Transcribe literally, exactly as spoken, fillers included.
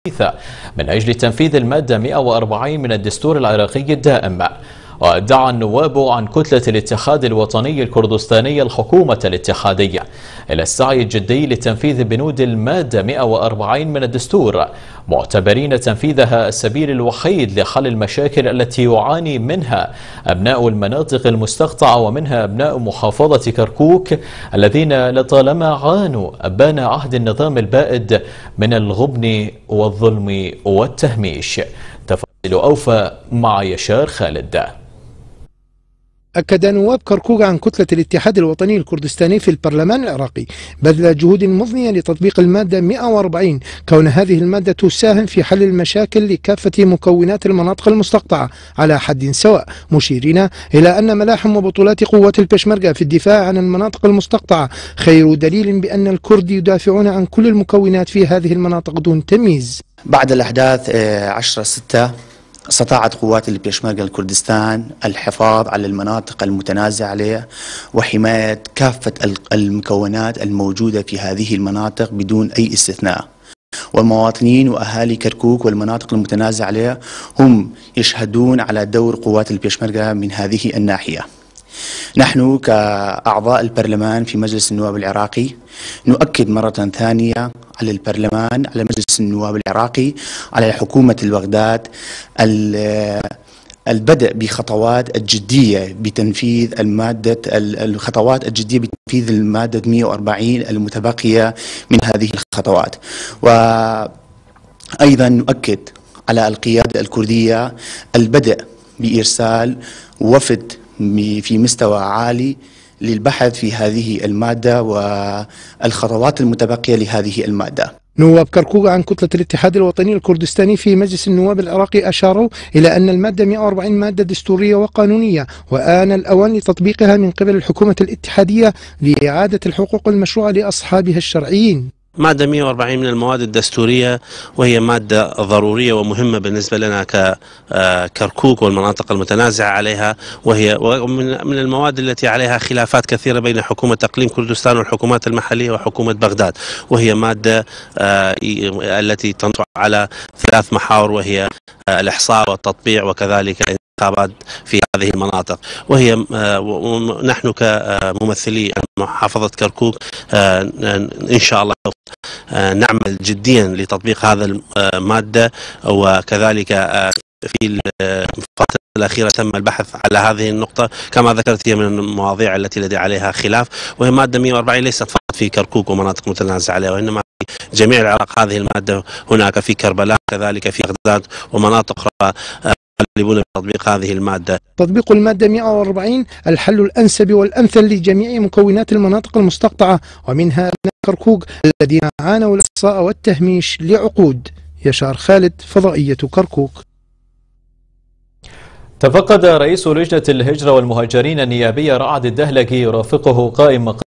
من أجل تنفيذ المادة مئة وأربعين من الدستور العراقي الدائم. وادعى النواب عن كتلة الاتحاد الوطني الكردستاني الحكومة الاتحادية إلى السعي الجدي لتنفيذ بنود المادة مئة وأربعين من الدستور، معتبرين تنفيذها السبيل الوحيد لحل المشاكل التي يعاني منها أبناء المناطق المستقطعة ومنها أبناء محافظة كركوك الذين لطالما عانوا أبان عهد النظام البائد من الغبن والظلم والتهميش. تفاصيل أوفى مع يشار خالد. أكد نواب كركوك عن كتلة الاتحاد الوطني الكردستاني في البرلمان العراقي بذل جهود مضنية لتطبيق المادة مئة وأربعين، كون هذه المادة تساهم في حل المشاكل لكافة مكونات المناطق المستقطعة على حد سواء، مشيرين إلى أن ملاحم وبطولات قوات البشمركة في الدفاع عن المناطق المستقطعة خير دليل بأن الكرد يدافعون عن كل المكونات في هذه المناطق دون تمييز. بعد الأحداث عشرة ستة استطاعت قوات البيشمركة الكردستان الحفاظ على المناطق المتنازع عليها وحماية كافة المكونات الموجودة في هذه المناطق بدون أي استثناء، والمواطنين وأهالي كركوك والمناطق المتنازع عليها هم يشهدون على دور قوات البيشمركة من هذه الناحية. نحن كأعضاء البرلمان في مجلس النواب العراقي نؤكد مرة ثانية على البرلمان، على مجلس النواب العراقي، على حكومة البغداد البدء بخطوات الجدية بتنفيذ المادة الخطوات الجدية بتنفيذ المادة مئة وأربعين المتبقية من هذه الخطوات. وأيضا نؤكد على القيادة الكردية البدء بإرسال وفد في مستوى عالي للبحث في هذه المادة والخطوات المتبقية لهذه المادة. نواب كركوك عن كتلة الاتحاد الوطني الكردستاني في مجلس النواب العراقي أشاروا إلى أن المادة مئة وأربعين مادة دستورية وقانونية، وآن الأوان لتطبيقها من قبل الحكومة الاتحادية لإعادة الحقوق المشروعة لأصحابها الشرعيين. مادة مئة وأربعين من المواد الدستورية، وهي مادة ضرورية ومهمة بالنسبة لنا ككركوك والمناطق المتنازعة عليها، وهي من المواد التي عليها خلافات كثيرة بين حكومة إقليم كردستان والحكومات المحلية وحكومة بغداد، وهي مادة التي تنطوي على ثلاث محاور، وهي الإحصاء والتطبيع وكذلك الانتخابات في هذه المناطق. وهي نحن كممثلي محافظة كركوك إن شاء الله نعمل جديا لتطبيق هذا المادة، وكذلك في الفترة الأخيرة تم البحث على هذه النقطة كما ذكرت، هي من المواضيع التي لدي عليها خلاف. وهي مادة مئة وأربعين ليست فقط في كركوك ومناطق متنازعة عليها، وإنما في جميع العراق. هذه المادة هناك في كربلاء كذلك في بغداد ومناطق أخرى يطالبون بتطبيق هذه المادة. تطبيق المادة مئة وأربعين الحل الأنسب والأمثل لجميع مكونات المناطق المستقطعة ومنها كركوك الذين عانوا الإقصاء والتهميش لعقود. يشار خالد، فضائية كركوك. تفقد رئيس لجنة الهجرة والمهاجرين النيابية رعد الدهلقي يرافقه قائم